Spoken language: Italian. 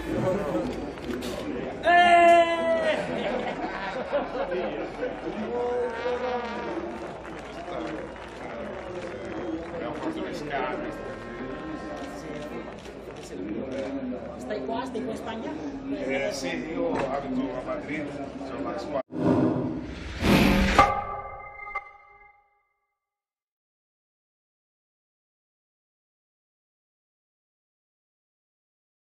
Abbiamo fatto le scale. Stai qua in Spagna? Sì, io abito a Madrid, sono la squadra.